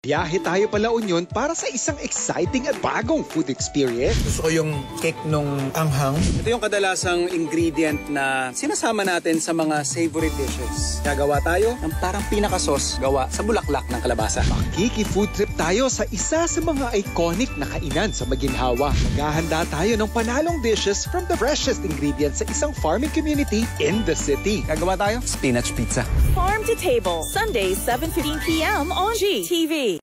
Biyahe tayo pala Union para sa isang exciting at bagong food experience. Gusto ko yung cake nung anghang. Ito yung kadalasang ingredient na sinasama natin sa mga savory dishes. Gagawa tayo ng parang pinaka-sauce gawa sa bulaklak ng kalabasa. Makiki-food trip tayo sa isa sa mga iconic na kainan sa Maginhawa. Maghahanda tayo ng panalong dishes from the freshest ingredients sa isang farming community in the city. Gagawa tayo spinach pizza. Farm to Table, Sundays 7:15 p.m. on GTV.